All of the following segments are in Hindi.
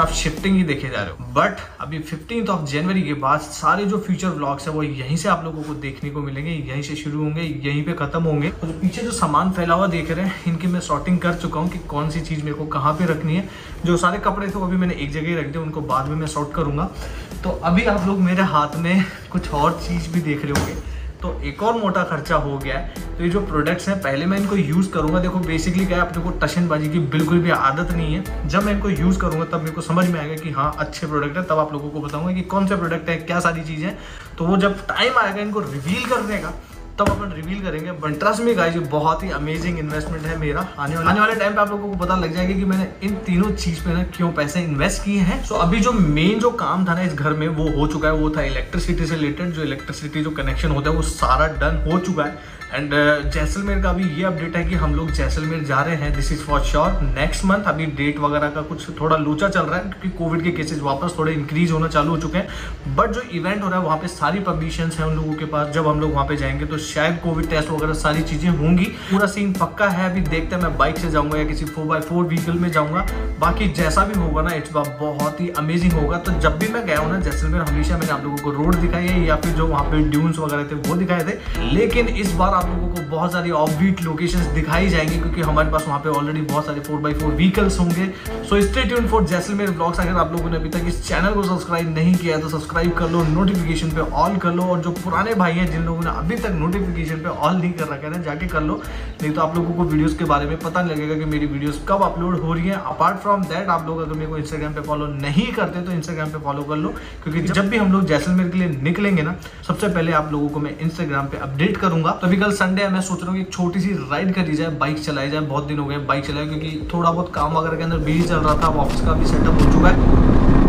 आप शिफ्टिंग ही देखे जा रहे हो। बट अभी 15 जनवरी के बाद सारे जो फ्यूचर व्लॉग्स है वो यहीं से आप लोगों को देखने को मिलेंगे, यहीं से शुरू होंगे, यहीं पे खत्म होंगे। तो पीछे जो सामान फैला हुआ देख रहे हैं, इनकी मैं सॉर्टिंग कर चुका हूँ कि कौन सी चीज़ मेरे को कहाँ पे रखनी है। जो सारे कपड़े थे वो भी मैंने एक जगह ही रख दिए, उनको बाद में मैं सॉर्ट करूँगा। तो अभी आप लोग मेरे हाथ में कुछ और चीज़ भी देख रहे होंगे, तो एक और मोटा खर्चा हो गया है। तो ये जो प्रोडक्ट्स हैं पहले मैं इनको यूज़ करूँगा। देखो बेसिकली क्या है, अपने को टशनबाजी की बिल्कुल भी आदत नहीं है। जब मैं इनको यूज़ करूँगा तब मेरे को समझ में आएगा कि हाँ अच्छे प्रोडक्ट है, तब आप लोगों को बताऊँगा कि कौन से प्रोडक्ट है, क्या सारी चीज़ें। तो वो जब टाइम आएगा इनको रिवील करने का तब अपन रिवील करेंगे। बट ट्रस्ट मी गाइस, ये बहुत ही अमेजिंग इन्वेस्टमेंट है मेरा। आने वाले टाइम पे आप लोगों को पता लग जाएगा कि मैंने इन तीनों चीज पे ना क्यों पैसे इन्वेस्ट किए हैं। सो अभी जो मेन जो काम था ना इस घर में वो हो चुका है। वो था इलेक्ट्रिसिटी से रिलेटेड, जो इलेक्ट्रिसिटी जो कनेक्शन होता है वो सारा डन हो चुका है। एंड जैसलमेर का भी ये अपडेट है कि हम लोग जैसलमेर जा रहे हैं, this is for sure next month. अभी डेट वगैरह का कुछ थोड़ा लोचा चल रहा है क्योंकि कोविड के केसेस वापस थोड़े इंक्रीज होना चालू हो चुके हैं। बट जो इवेंट हो रहा है वहाँ पे सारी परमिशंस हैं उन लोगों के पास। जब हम लोग वहाँ पे जाएंगे तो शायद कोविड टेस्ट वगैरह सारी चीजें होंगी। पूरा सीन पक्का है। अभी देखते हैं मैं बाइक से जाऊंगा या किसी 4x4 व्हीकल में जाऊंगा। बाकी जैसा भी होगा ना इट्स बहुत ही अमेजिंग होगा। तो जब भी मैं गया हूँ ना जैसलमेर, हमेशा मैंने आप लोगों को रोड दिखाई है या फिर जो वहाँ पे ड्यून्स वगैरह थे वो दिखाए थे। लेकिन इस बार आप लोगों को बहुत सारी ऑफबीट लोकेशंस दिखाई जाएंगी क्योंकि हमारे पास वहाँ पे ऑलरेडी बहुत सारे 4x4 व्हीकल्स होंगे। So stay tuned for Jaisalmer vlogs. अगर आप लोगों ने अभी तक इस चैनल को सब्सक्राइब नहीं किया है तो सब्सक्राइब कर लो, नोटिफिकेशन पे ऑल कर लो। और जो पुराने भाई हैं जिन लोगों ने अभी तक नोटिफिकेशन पे ऑल नहीं कर रखा है ना, जाके कर लो, नहीं तो आप लोगों को वीडियोस के बारे में पता नहीं लगेगा कि मेरी वीडियोस कब अपलोड हो रही है। अपार्ट फ्रॉम दैट आप लोग अगर मेरे को इंस्टाग्राम पे फॉलो नहीं करते तो इंस्टाग्राम पे फॉलो कर लो, क्योंकि जब भी हम लोग जैसलमेर के लिए निकलेंगे ना सबसे पहले आप लोगों को मैं इंस्टाग्राम पे अपडेट करूंगा। तो अभी कल संडे है, मैं सोच रहा हूँ एक छोटी सी राइड करी जाए, बाइक चलाई जाए। बहुत दिन हो गए बाइक चलाए क्योंकि थोड़ा बहुत काम वगैरह के अंदर बिजी चल रहा था। अब ऑफिस का भी सेटअप हो चुका है।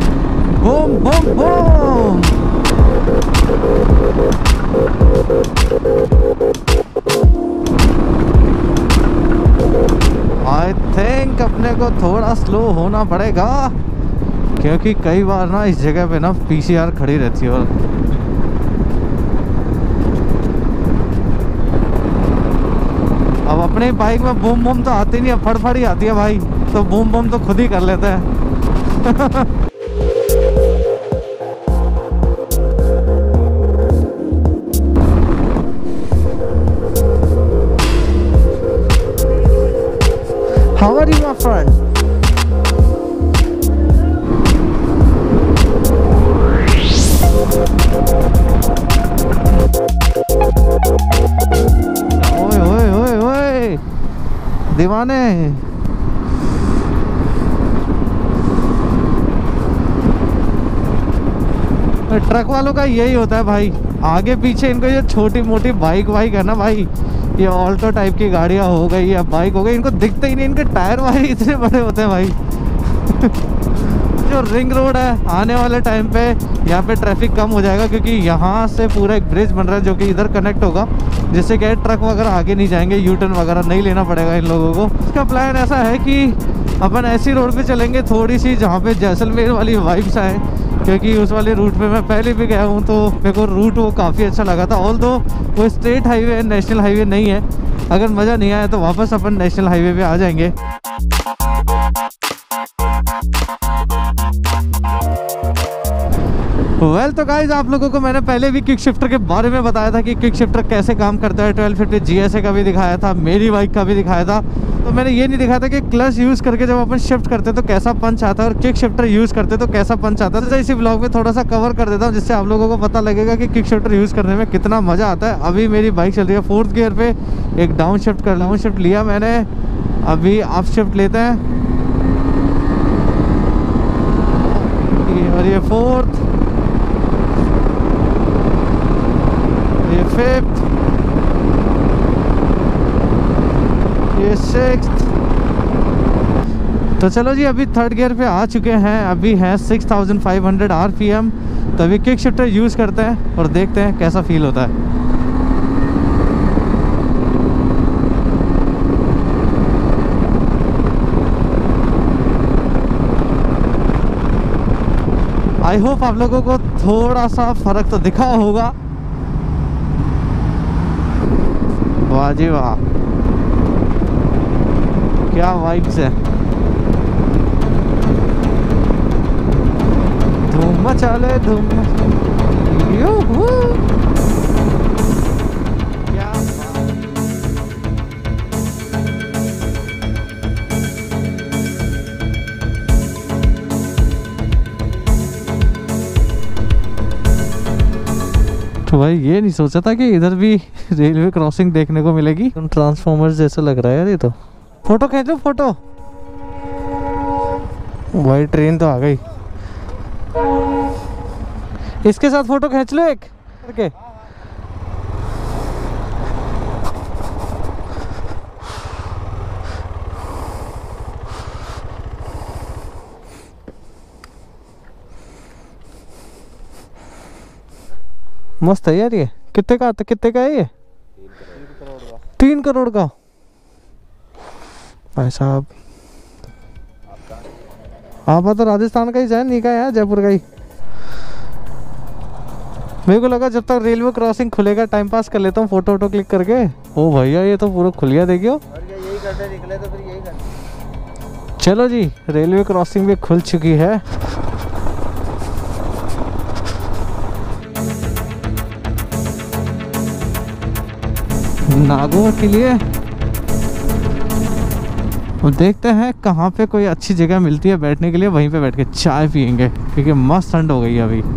Boom boom boom. I think अपने को थोड़ा स्लो होना पड़ेगा क्योंकि कई बार ना इस जगह पे ना पीसीआर खड़ी रहती है। और अब अपने बाइक में बूम बूम तो आती नहीं है, फड़फड़ ही आती है भाई। तो बूम बूम तो खुद ही कर लेते हैं। How are you, my friend? ओए ओए ओए ओए दीवाने। ट्रक वालों का यही होता है भाई, आगे पीछे इनको ये छोटी मोटी बाइक वाइक है ना भाई, ये ऑल्टो टाइप की गाड़ियाँ हो गई या बाइक हो गई, इनको दिखते ही नहीं। इनके टायर वाले इतने बड़े होते हैं भाई। जो रिंग रोड है आने वाले टाइम पे यहाँ पे ट्रैफिक कम हो जाएगा क्योंकि यहाँ से पूरा एक ब्रिज बन रहा है जो कि इधर कनेक्ट होगा, जिससे क्या ट्रक वगैरह आगे नहीं जाएंगे, यू टर्न वगैरह नहीं लेना पड़ेगा इन लोगों को। इसका प्लान ऐसा है कि अपन ऐसी रोड पे चलेंगे थोड़ी सी जहाँ पे जैसलमेर वाली वाइब्स आए, क्योंकि उस वाले रूट पे मैं पहले भी गया हूँ तो मेरे को रूट वो काफ़ी अच्छा लगा था। ऑल्दो वो स्टेट हाईवे है, नेशनल हाईवे नहीं है। अगर मज़ा नहीं आया तो वापस अपन नेशनल हाईवे पे आ जाएंगे। वेल तो गाइज आप लोगों को मैंने पहले भी क्विक शिफ्टर के बारे में बताया था कि क्विक शिफ्टर कैसे काम करता है। 1250 GSA का भी दिखाया था, मेरी बाइक का भी दिखाया था। तो मैंने ये नहीं दिखाया था कि क्लच यूज़ करके जब अपन शिफ्ट करते तो कैसा पंच आता है और क्विक शिफ्टर यूज़ करते तो कैसा पंच आता है। तो इसी ब्लॉग में थोड़ा सा कवर कर देता हूँ जिससे आप लोगों को पता लगेगा कि क्विक शिफ्टर यूज़ करने में कितना मज़ा आता है। अभी मेरी बाइक चल रही है 4th गियर पे, एक डाउन शिफ्ट लिया मैंने, अभी अप शिफ्ट लेते हैं और ये 4th, ये 5th, ये 6th। तो चलो जी अभी 3rd गियर पे आ चुके हैं। अभी है 6500 RPM। तो अभी किक शिफ्टर यूज़ करते हैं और देखते हैं कैसा फील होता है। आई होप आप लोगों को थोड़ा सा फर्क तो दिखा होगा। वाह जी वाह, क्या वाइब्स है। मचा ले धूम। यूहू। क्या तो भाई ये नहीं सोचा था कि इधर भी रेलवे क्रॉसिंग देखने को मिलेगी। ट्रांसफॉर्मर्स जैसा लग रहा है यार ये तो। फोटो खींच लो फोटो। भाई ट्रेन तो आ गई। इसके साथ फोटो खींच लो एक करके। मस्त है यार ये। कितने का है ये? 3 करोड़ का भाई साहब। आप तो राजस्थान का ही है, नहीं का है जयपुर का ही। मेरे को लगा जब तक रेलवे क्रॉसिंग खुलेगा टाइम पास कर लेता हूँ फोटो वोटो क्लिक करके। ओ भैया ये तो पूरा खुल गया देखियो। यही करते निकले तो फिर यही करते। चलो जी रेलवे क्रॉसिंग भी खुल चुकी है। नागौर के लिए और देखते हैं कहाँ पे कोई अच्छी जगह मिलती है बैठने के लिए, वहीं पे बैठ के चाय पियेंगे क्योंकि मस्त ठंड हो गई है अभी।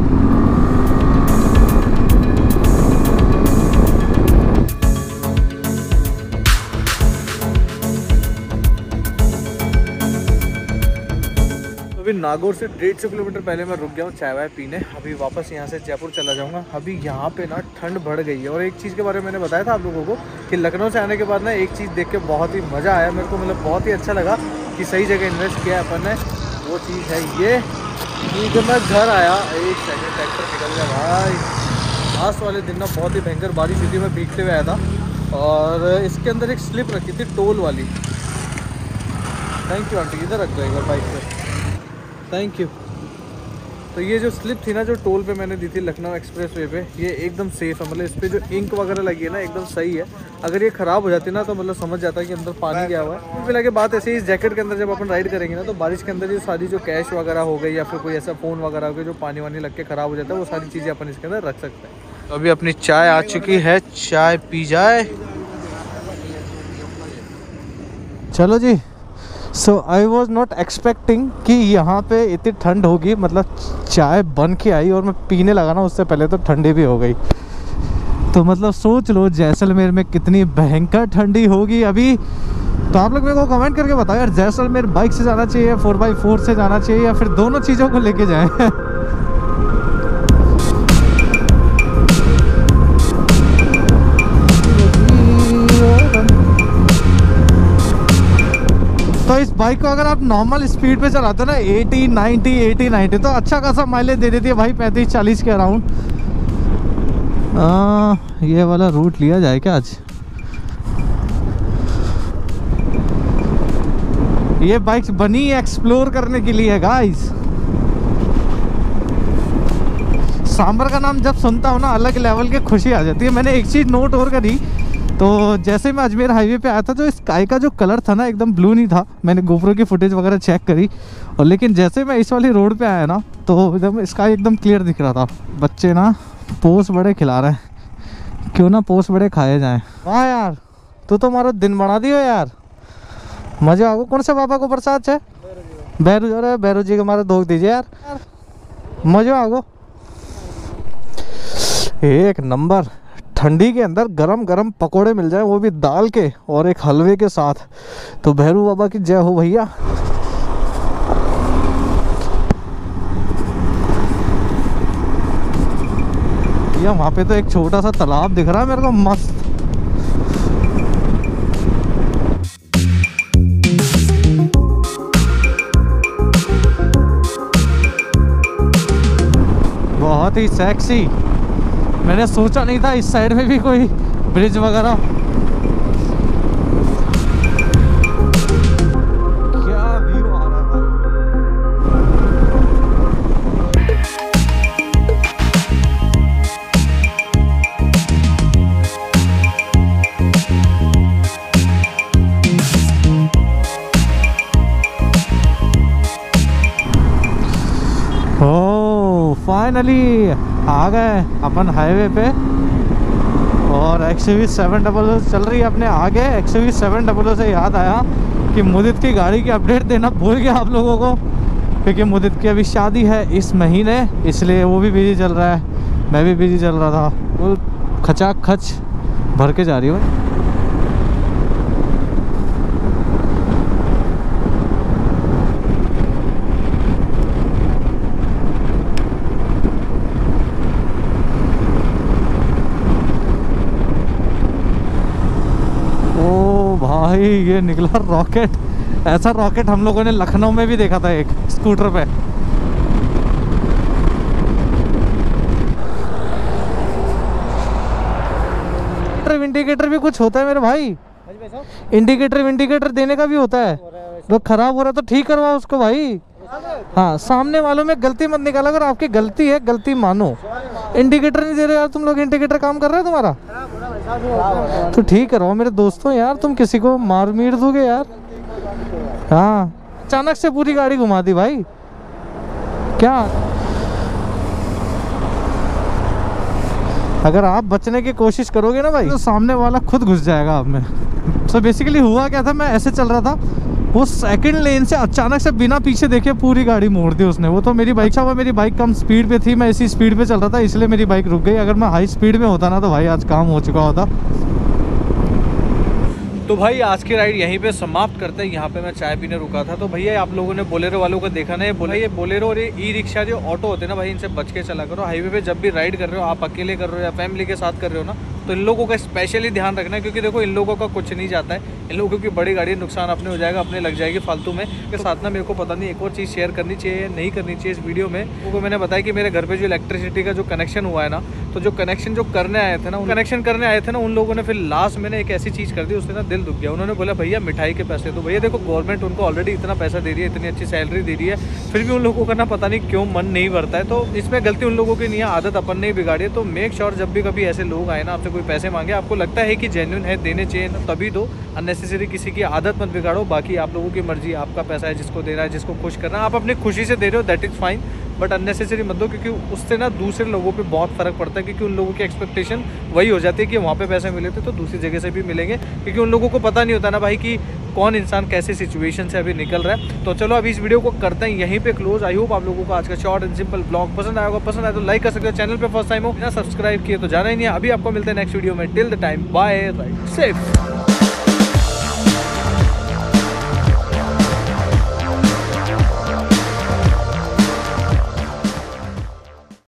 अभी नागौर से 150 किलोमीटर पहले मैं रुक गया हूँ चाय वाय पीने। अभी वापस यहाँ से जयपुर चला जाऊँगा। अभी यहाँ पे ना ठंड बढ़ गई है। और एक चीज़ के बारे में मैंने बताया था आप लोगों को कि लखनऊ से आने के बाद ना एक चीज़ देख के बहुत ही मज़ा आया मेरे को। मतलब बहुत ही अच्छा लगा कि सही जगह इन्वेस्ट किया अपन ने। वो चीज़ है ये कि जब मैं घर आया, एक सेकेंड ट्रैक्टर निकल गया भाई। लास्ट वाले दिन ना बहुत ही भयंकर बारिश हुई थी, मैं भीगते हुए आया था। और इसके अंदर एक स्लिप रखी थी टोल वाली। थैंक यू आंटी, इधर रख दो एक बार बाइक पर। Thank you. तो ये जो स्लिप थी ना जो टोल पे मैंने दी थी लखनऊ एक्सप्रेस वे पे, ये एकदम सेफ़ है। मतलब इस पर जो इंक वगैरह लगी है ना एकदम सही है। अगर ये ख़राब हो जाती ना तो मतलब समझ जाता है कि अंदर पानी गया हुआ है। मिला के बात ऐसे ही, इस जैकेट के अंदर जब अपन राइड करेंगे ना तो बारिश के अंदर ये सारी जो कैश वगैरह हो गई या फिर कोई ऐसा फ़ोन वगैरह हो गया जो पानी वानी लग के ख़राब हो जाता है, वो सारी चीज़ें अपन इसके अंदर रख सकते हैं। तो अभी अपनी चाय आ चुकी है, चाय पी जाए। चलो जी। So I was not expecting कि यहाँ पे इतनी ठंड होगी। मतलब चाय बन के आई और मैं पीने लगा ना उससे पहले तो ठंडी भी हो गई। तो मतलब सोच लो जैसलमेर में कितनी भयंकर ठंडी होगी अभी। तो आप लोग मेरे को कमेंट करके बताओ यार, जैसलमेर बाइक से जाना चाहिए या 4x4 से जाना चाहिए या फिर दोनों चीज़ों को लेके जाएं। तो इस बाइक को अगर आप नॉर्मल स्पीड पे चलाते हो ना 80-90 तो अच्छा खासा माइलेज दे देती है भाई, 35-40 के अराउंड। ये वाला रूट लिया जाए क्या आज? ये बाइक्स बनी एक्सप्लोर करने के लिए है गाइस। सांबर का नाम जब सुनता हूँ ना अलग लेवल की खुशी आ जाती है। मैंने एक चीज़ नोट और करी, तो जैसे मैं अजमेर हाईवे पे आया था तो स्काई का जो कलर था ना एकदम ब्लू नहीं था। मैंने गोप्रो की फुटेज वगैरह चेक करी और लेकिन जैसे मैं इस वाली रोड पे आया ना तो एकदम स्काई एकदम क्लियर दिख रहा था। बच्चे ना पोस बड़े खिला रहे हैं, क्यों ना पोस बड़े खाए जाएं। वाह यार, तू तो हमारा दिन बना दियो यार। मजा आओ। कौन से बाबा को प्रसाद है? बैरू जो रहे बैरू जी को हमारा धोख दीजिए यार, मजा आओ। एक नंबर। ठंडी के अंदर गरम गरम पकोड़े मिल जाए, वो भी दाल के और एक हलवे के साथ, तो भैरू बाबा की जय हो भैया। ये वहाँ पे तो एक छोटा सा तालाब दिख रहा है मेरे को मस्त। बहुत ही सेक्सी। मैंने सोचा नहीं था इस साइड में भी कोई ब्रिज वगैरह। क्या व्यू आ रहा है भाई। फाइनली आ गए अपन हाईवे पे और XUV 700 चल रही है अपने आगे। XUV 700 से याद आया कि मुदित की गाड़ी की अपडेट देना भूल गया आप लोगों को, क्योंकि मुदित की अभी शादी है इस महीने, इसलिए वो भी बिजी चल रहा है, मैं भी बिजी चल रहा था। वो खचाक खच भर के जा रही हूँ। भाई ये निकला रॉकेट। ऐसा रॉकेट हम लोगों ने लखनऊ में भी देखा था एक स्कूटर पे। इंडिकेटर भी कुछ होता है मेरे भाई, इंडिकेटर देने का भी होता है। तो खराब हो रहा है तो ठीक करवाओ उसको भाई। हाँ, सामने वालों में गलती मत निकाला, अगर आपकी गलती है गलती मानो। इंडिकेटर नहीं दे रहे यार तुम लोग, इंडिकेटर काम कर रहे हो तुम्हारा तो ठीक करवाओ मेरे दोस्तों यार, तुम किसी को मार मीर दोगे यार। हाँ, अचानक से पूरी गाड़ी घुमा दी भाई, क्या? अगर आप बचने की कोशिश करोगे ना भाई तो सामने वाला खुद घुस जाएगा आप में। सो बेसिकली हुआ क्या था, मैं ऐसे चल रहा था, वो सेकंड लेन से अचानक से बिना पीछे देखे पूरी गाड़ी मोड़ दी उसने। वो तो मेरी बाइक, अच्छा हुआ मेरी बाइक कम स्पीड पे थी, मैं इसी स्पीड पे चल रहा था इसलिए मेरी बाइक रुक गई। अगर मैं हाई स्पीड में होता ना तो भाई आज काम हो चुका होता। तो भाई आज की राइड यहीं पे समाप्त करते हैं। यहाँ पे मैं चाय पीने रुका था तो भैया आप लोगों ने बोलेरो वालों को देखा ना, ये बोलेरो और ये ई रिक्शा जो ऑटो होते हैं ना भाई, इनसे बच के चला करो। हाईवे पे जब भी राइड कर रहे हो, आप अकेले कर रहे हो या फैमिली के साथ कर रहे हो ना, तो इन लोगों का स्पेशली ध्यान रखना है, क्योंकि देखो इन लोगों का कुछ नहीं जाता है। इन लोगों की बड़ी गाड़ी नुकसान अपने हो जाएगा, अपने लग जाएगी फालतू में। के साथ ना मेरे को पता नहीं एक और चीज़ शेयर करनी चाहिए नहीं करनी चाहिए इस वीडियो में। वो मैंने बताया कि मेरे घर पे जो इलेक्ट्रिसिटी का जो कनेक्शन हुआ है ना, तो जो कनेक्शन जो करने आए थे ना, उन लोगों ने फिर लास्ट में एक ऐसी चीज़ कर दी, उससे ना दिल दुख गया। उन्होंने बोला भैया मिठाई के पैसे दो। भैया देखो गवर्नमेंट उनको ऑलरेडी इतना पैसा दे रही है, इतनी अच्छी सैलरी दे रही है, फिर भी उन लोगों का ना पता नहीं क्यों मन नहीं भरता है। तो इसमें गलती उन लोगों की नहीं है, आदत अपन ने ही बिगाड़ी है। तो मेक श्योर जब भी कभी ऐसे लोग आए ना आपसे कोई पैसे मांगे, आपको लगता है कि जेन्युइन है, देने चाहिए ना, तभी दो। अननेसेसरी किसी की आदत मत बिगाड़ो। बाकी आप लोगों की मर्जी, आपका पैसा है, जिसको देना है, जिसको खुश करना है, आप अपनी खुशी से दे रहे हो, that is fine, but unnecessary मत दो, क्योंकि उससे ना दूसरे लोगों पे बहुत फ़र्क पड़ता है। क्योंकि उन लोगों की एक्सपेक्टेशन वही हो जाती है कि वहाँ पे पैसे मिले थे तो दूसरी जगह से भी मिलेंगे, क्योंकि उन लोगों को पता नहीं होता ना भाई कि कौन इंसान कैसे सिचुएशन से अभी निकल रहा है। तो चलो अभी इस वीडियो को करते हैं यहीं पे क्लोज। आई होप आप लोगों को आज का शॉर्ट एंड सिंपल ब्लॉग पसंद आया होगा। पसंद आया तो लाइक कर सकते हो, चैनल पे फर्स्ट टाइम हो ना सब्सक्राइब किए तो जाना ही नहीं है। अभी आपको मिलते हैं नेक्स्ट वीडियो में। Till the time bye, ride safe.